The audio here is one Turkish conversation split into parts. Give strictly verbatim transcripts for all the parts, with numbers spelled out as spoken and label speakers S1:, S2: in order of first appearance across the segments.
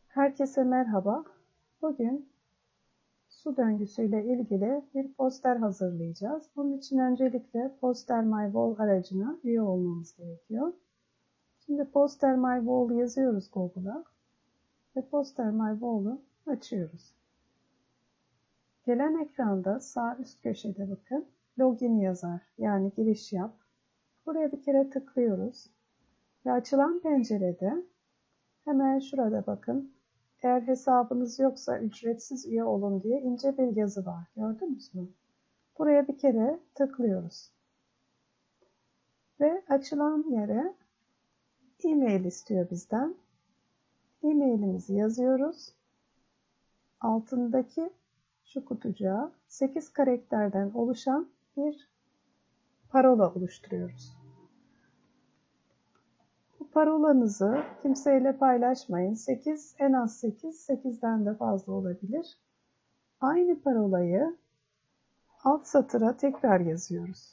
S1: Herkese merhaba. Bugün su döngüsüyle ilgili bir poster hazırlayacağız. Bunun için öncelikle Poster My Wall aracına üye olmamız gerekiyor. Şimdi Poster My Wall yazıyoruz Google'a ve Poster My Wall'u açıyoruz. Gelen ekranda sağ üst köşede bakın Login yazar, yani giriş yap. Buraya bir kere tıklıyoruz ve açılan pencerede hemen şurada bakın. Eğer hesabınız yoksa ücretsiz üye olun diye ince bir yazı var. Gördünüz mü? Buraya bir kere tıklıyoruz. Ve açılan yere e-mail istiyor bizden. E-mailimizi yazıyoruz. Altındaki şu kutucuğa sekiz karakterden oluşan bir parola oluşturuyoruz. Bu parolanızı kimseyle paylaşmayın. sekiz, en az sekiz, sekizden de fazla olabilir. Aynı parolayı alt satıra tekrar yazıyoruz.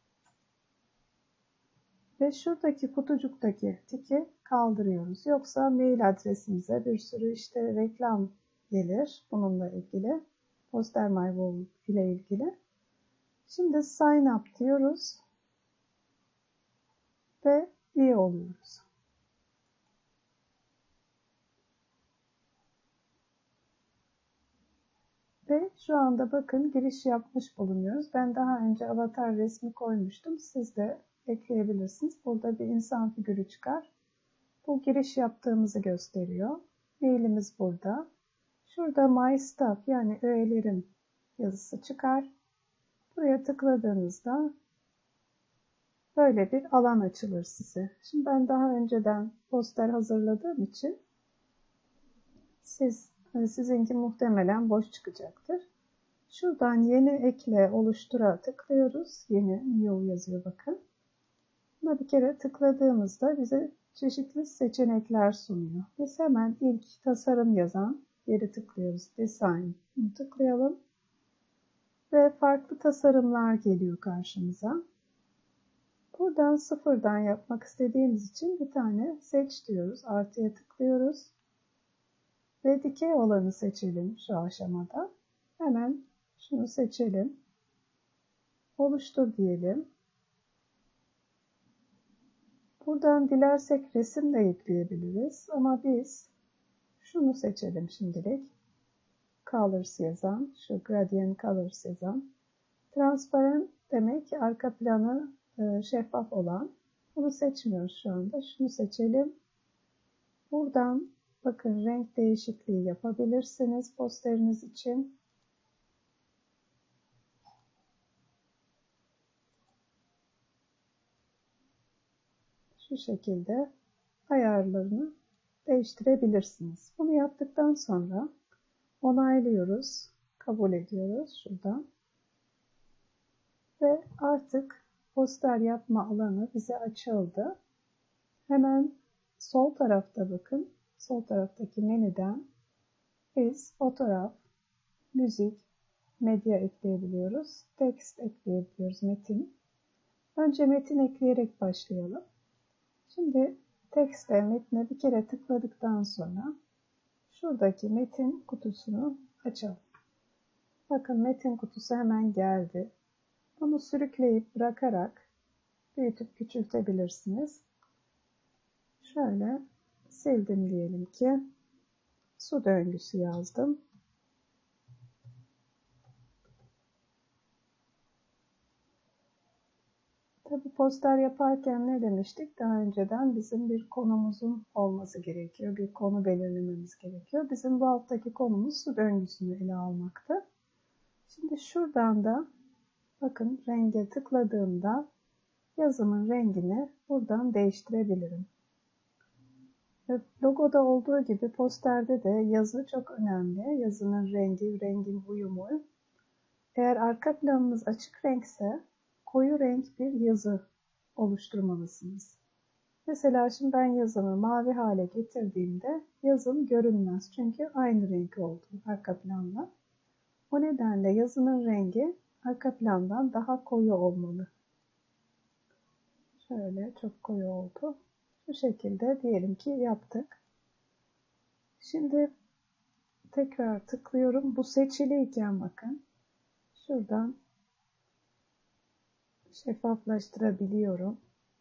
S1: Ve şuradaki kutucuktaki tiki kaldırıyoruz. Yoksa mail adresimize bir sürü işte reklam gelir bununla ilgili. Poster My Wall ile ilgili. Şimdi sign up diyoruz. Ve üye oluyoruz. Ve şu anda bakın giriş yapmış bulunuyoruz. Ben daha önce avatar resmi koymuştum. Siz de ekleyebilirsiniz. Burada bir insan figürü çıkar. Bu giriş yaptığımızı gösteriyor. Mailimiz burada. Şurada My Staff, yani üyelerim yazısı çıkar. Buraya tıkladığınızda böyle bir alan açılır size. Şimdi ben daha önceden poster hazırladığım için siz sizinki muhtemelen boş çıkacaktır. Şuradan yeni ekle oluştura tıklıyoruz. Yeni new yazıyor bakın. Buna bir kere tıkladığımızda bize çeşitli seçenekler sunuyor. Biz hemen ilk tasarım yazan yeri tıklıyoruz. Design. Bunu tıklayalım. Ve farklı tasarımlar geliyor karşımıza. Buradan sıfırdan yapmak istediğimiz için bir tane seç diyoruz. Artıya tıklıyoruz. Ve dikey olanı seçelim şu aşamada. Hemen şunu seçelim. Oluştur diyelim. Buradan dilersek resim de ekleyebiliriz. Ama biz şunu seçelim şimdilik. Colors yazan, şu Gradient Colors yazan. Transparent demek ki arka planı şeffaf olan. Bunu seçmiyoruz şu anda. Şunu seçelim. Buradan bakın renk değişikliği yapabilirsiniz posteriniz için. Şu şekilde ayarlarını değiştirebilirsiniz. Bunu yaptıktan sonra onaylıyoruz, kabul ediyoruz şuradan. Ve artık poster yapma alanı bize açıldı. Hemen sol tarafta bakın, sol taraftaki menüden biz fotoğraf, müzik, medya ekleyebiliyoruz, text ekleyebiliyoruz, metin. Önce metin ekleyerek başlayalım. Şimdi tekste, metne bir kere tıkladıktan sonra şuradaki metin kutusunu açalım. Bakın metin kutusu hemen geldi. Bunu sürükleyip bırakarak büyütüp küçültebilirsiniz. Şöyle sildim diyelim ki. Su döngüsü yazdım. Tabii poster yaparken ne demiştik? Daha önceden bizim bir konumuzun olması gerekiyor. Bir konu belirlememiz gerekiyor. Bizim bu haftaki konumuz su döngüsünü ele almaktı. Şimdi şuradan da bakın renge tıkladığımda yazımın rengini buradan değiştirebilirim. Ve logoda olduğu gibi posterde de yazı çok önemli. Yazının rengi, rengin uyumu. Eğer arka planınız açık renkse koyu renk bir yazı oluşturmalısınız. Mesela şimdi ben yazımı mavi hale getirdiğimde yazım görünmez. Çünkü aynı renk oldu arka planla. O nedenle yazının rengi arka plandan daha koyu olmalı. Şöyle çok koyu oldu. Bu şekilde diyelim ki yaptık. Şimdi tekrar tıklıyorum. Bu seçiliyken bakın şuradan şeffaflaştırabiliyorum.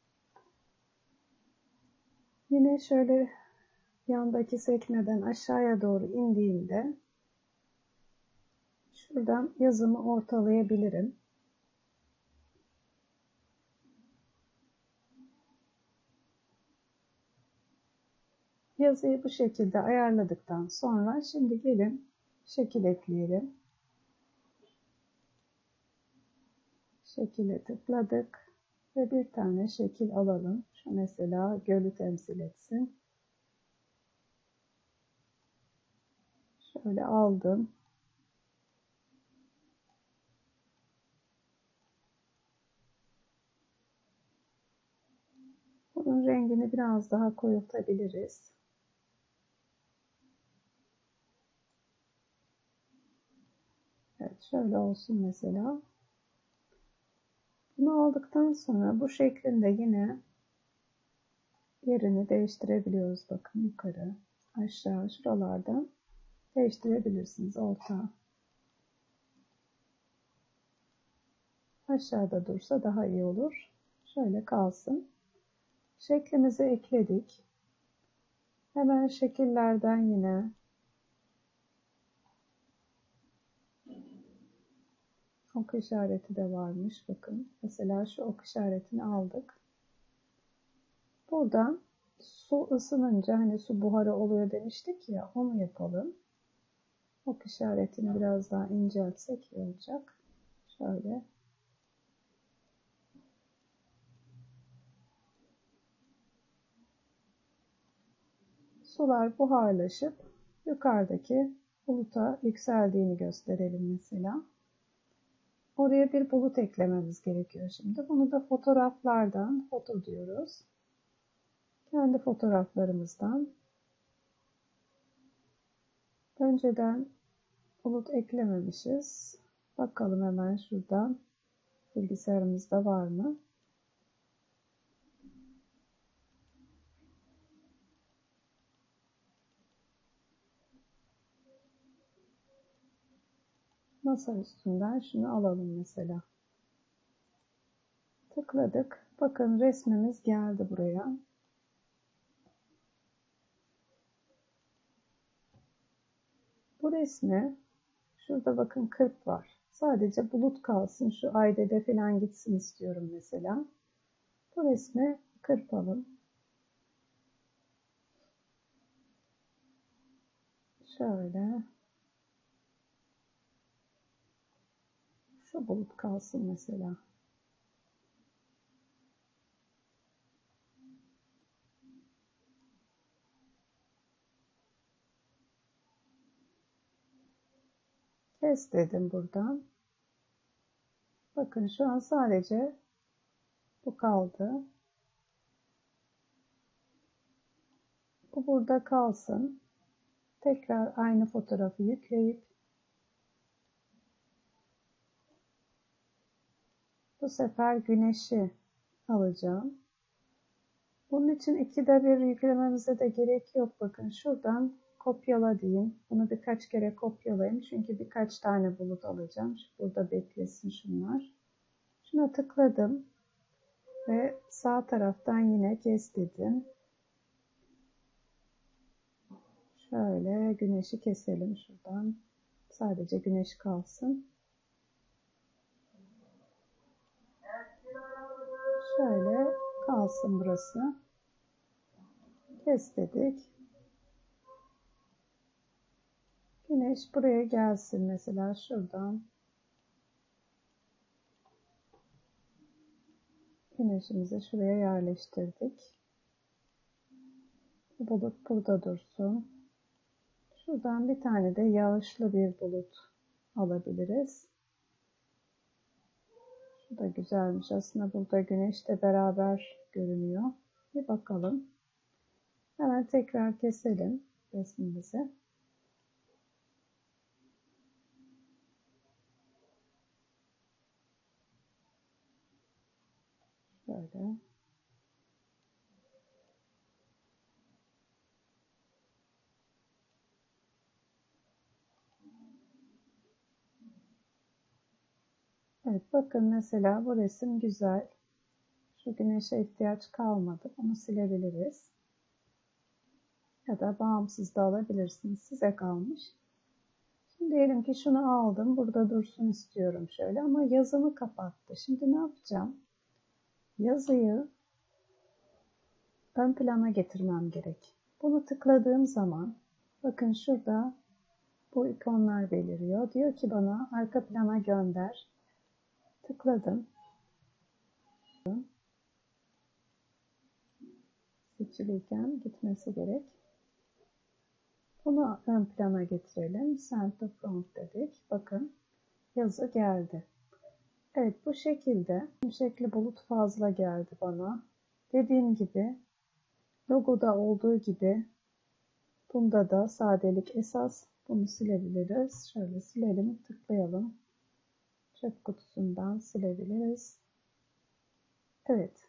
S1: Yine şöyle yandaki sekmeden aşağıya doğru indiğimde şuradan yazımı ortalayabilirim. Yazıyı bu şekilde ayarladıktan sonra şimdi gelin şekil ekleyelim. Şekile tıkladık ve bir tane şekil alalım. Şu mesela gölü temsil etsin. Şöyle aldım. Bunun rengini biraz daha koyultabiliriz. Evet, şöyle olsun mesela. Bunu aldıktan sonra bu şeklinde yine yerini değiştirebiliyoruz. Bakın yukarı, aşağı, şuralardan değiştirebilirsiniz. Orta, aşağıda dursa daha iyi olur. Şöyle kalsın. Şeklimizi ekledik. Hemen şekillerden yine ok işareti de varmış. Bakın mesela şu ok işaretini aldık. Buradan su ısınınca hani su buharı oluyor demiştik ya, onu yapalım. Ok işaretini biraz daha inceltsek iyi olacak. Şöyle. Sular buharlaşıp yukarıdaki buluta yükseldiğini gösterelim mesela. Oraya bir bulut eklememiz gerekiyor şimdi. Bunu da fotoğraflardan foto diyoruz. Kendi fotoğraflarımızdan önceden bulut eklememişiz. Bakalım hemen şuradan bilgisayarımızda var mı? Masa üstünden şunu alalım mesela. Tıkladık. Bakın resmimiz geldi buraya. Bu resmi şurada bakın kırp var. Sadece bulut kalsın. Şu aydede falan gitsin istiyorum mesela. Bu resmi kırpalım. Şöyle. Şu bulut kalsın mesela. Kes dedim buradan. Bakın şu an sadece bu kaldı. Bu burada kalsın. Tekrar aynı fotoğrafı yükleyip bu sefer güneşi alacağım. Bunun için ikide bir yüklememize de gerek yok. Bakın şuradan kopyala diyeyim. Bunu birkaç kere kopyalayayım. Çünkü birkaç tane bulut alacağım. Burada beklesin şunlar. Şuna tıkladım. Ve sağ taraftan yine kes dedim. Şöyle güneşi keselim şuradan. Sadece güneş kalsın. Şöyle kalsın burası. Kes dedik. Güneş buraya gelsin mesela şuradan. Güneşimizi şuraya yerleştirdik. Bulut burada dursun. Şuradan bir tane de yağışlı bir bulut alabiliriz. Şu da güzelmiş. Aslında burada güneş de beraber görünüyor. Bir bakalım. Hemen tekrar keselim resmimizi. Böyle. Evet, bakın mesela bu resim güzel. Şu güneşe ihtiyaç kalmadı. Onu silebiliriz. Ya da bağımsız da alabilirsiniz. Size kalmış. Şimdi diyelim ki şunu aldım. Burada dursun istiyorum şöyle ama yazımı kapattı. Şimdi ne yapacağım? Yazıyı ön plana getirmem gerek. Bunu tıkladığım zaman bakın şurada bu ikonlar beliriyor. Diyor ki bana arka plana gönder. Tıkladım. Seçiliyken gitmesi gerek. Bunu ön plana getirelim. Send to front dedik. Bakın yazı geldi. Evet, bu şekilde şekli bulut fazla geldi bana. Dediğim gibi logoda olduğu gibi bunda da sadelik esas. Bunu silebiliriz. Şöyle silelim, tıklayalım. Çöp kutusundan silebiliriz. Evet.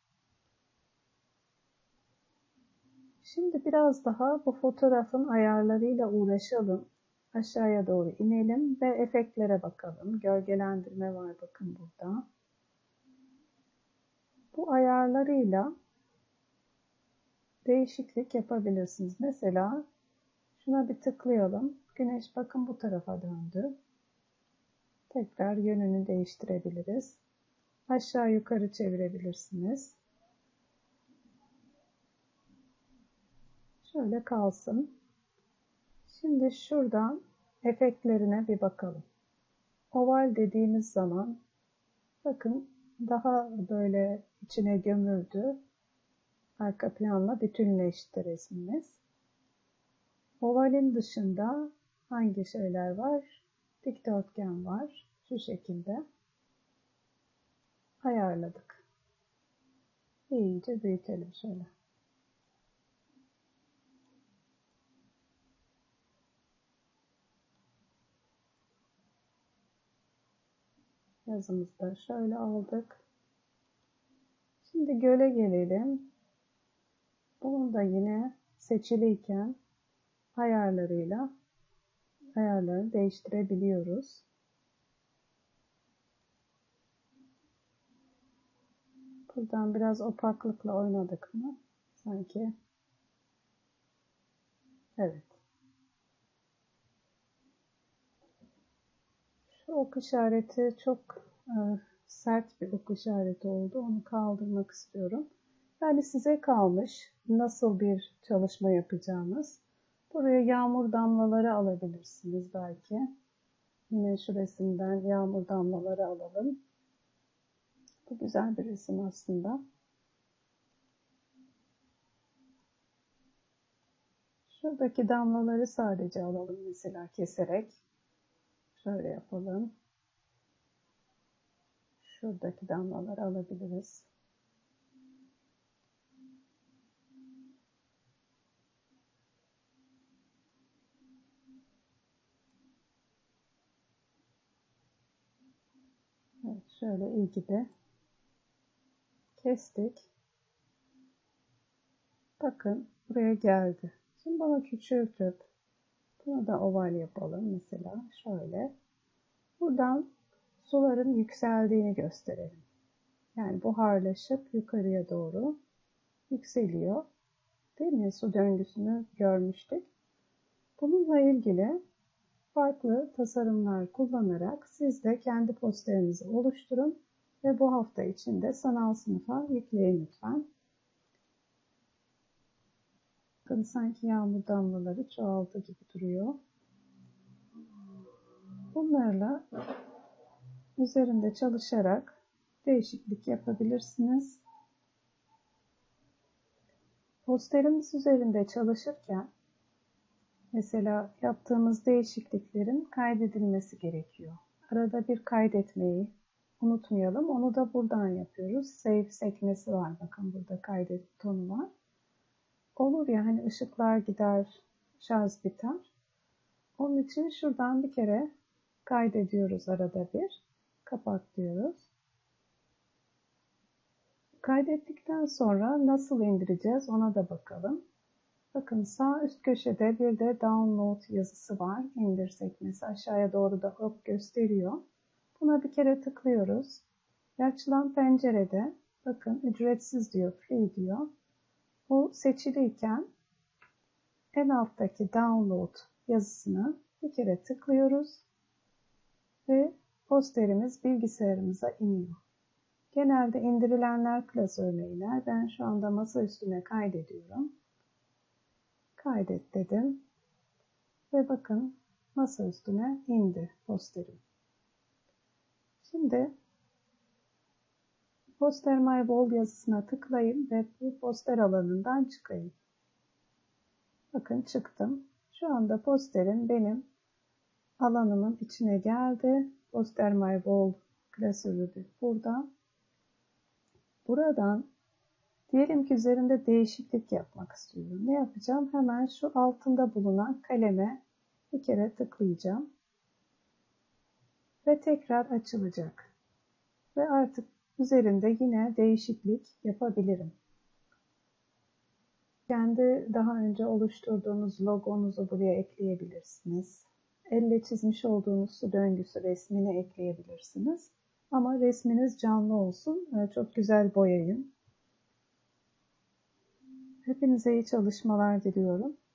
S1: Şimdi biraz daha bu fotoğrafın ayarlarıyla uğraşalım. Aşağıya doğru inelim ve efektlere bakalım. Gölgelendirme var bakın burada. Bu ayarlarıyla değişiklik yapabilirsiniz. Mesela şuna bir tıklayalım. Güneş bakın bu tarafa döndü. Tekrar yönünü değiştirebiliriz. Aşağı yukarı çevirebilirsiniz. Şöyle kalsın. Şimdi şuradan efektlerine bir bakalım. Oval dediğimiz zaman bakın daha böyle içine gömüldü. Arka planla bütünleşti resmimiz. Ovalin dışında hangi şeyler var? Dikdörtgen var. Şu şekilde ayarladık. İyice büyütelim şöyle. Yazımızı da şöyle aldık. Şimdi göle gelelim. Bunu da yine seçiliyken ayarlarıyla ayarlarını değiştirebiliyoruz. Buradan biraz opaklıkla oynadık mı? Sanki. Evet. Şu ok işareti çok e, sert bir ok işareti oldu. Onu kaldırmak istiyorum. Yani size kalmış nasıl bir çalışma yapacağınız. Buraya yağmur damlaları alabilirsiniz belki. Yine şu resimden yağmur damlaları alalım. Bu güzel bir resim aslında. Şuradaki damlaları sadece alalım mesela keserek. Şöyle yapalım. Şuradaki damlaları alabiliriz. Evet, şöyle iyi gibi kestik. Bakın buraya geldi. Şimdi bunu küçültüp bunu da oval yapalım mesela şöyle. Buradan suların yükseldiğini gösterelim. Yani buharlaşıp yukarıya doğru yükseliyor. Değil mi? Su döngüsünü görmüştük. Bununla ilgili farklı tasarımlar kullanarak siz de kendi posterinizi oluşturun ve bu hafta içinde sanal sınıfa yükleyin lütfen. Bakın sanki yağmur damlaları çoğaldı gibi duruyor. Bunlarla üzerinde çalışarak değişiklik yapabilirsiniz. Posterimiz üzerinde çalışırken mesela yaptığımız değişikliklerin kaydedilmesi gerekiyor. Arada bir kaydetmeyi unutmayalım. Onu da buradan yapıyoruz. Save sekmesi var. Bakın burada kaydet butonu var. Olur ya hani ışıklar gider, şarj biter. Onun için şuradan bir kere kaydediyoruz arada bir. Kapat diyoruz. Kaydettikten sonra nasıl indireceğiz ona da bakalım. Bakın sağ üst köşede bir de download yazısı var. İndir sekmesi aşağıya doğru da ok gösteriyor. Buna bir kere tıklıyoruz. Açılan pencerede bakın ücretsiz diyor, free diyor. Bu seçiliyken en alttaki download yazısına bir kere tıklıyoruz ve posterimiz bilgisayarımıza iniyor. Genelde indirilenler klasörüne iner. Ben şu anda masa üstüne kaydediyorum. Kaydet dedim. Ve bakın masa üstüne indi posterim. Şimdi Poster My Wall yazısına tıklayayım ve bu poster alanından çıkayım. Bakın çıktım. Şu anda posterim benim alanımın içine geldi. Poster My Wall klasörü de burada. Buradan diyelim ki üzerinde değişiklik yapmak istiyorum. Ne yapacağım? Hemen şu altında bulunan kaleme bir kere tıklayacağım. Ve tekrar açılacak. Ve artık üzerinde yine değişiklik yapabilirim. Kendi daha önce oluşturduğunuz logonuzu buraya ekleyebilirsiniz. Elle çizmiş olduğunuz su döngüsü resmini ekleyebilirsiniz. Ama resminiz canlı olsun. Çok güzel boyayın. Hepinize iyi çalışmalar diliyorum.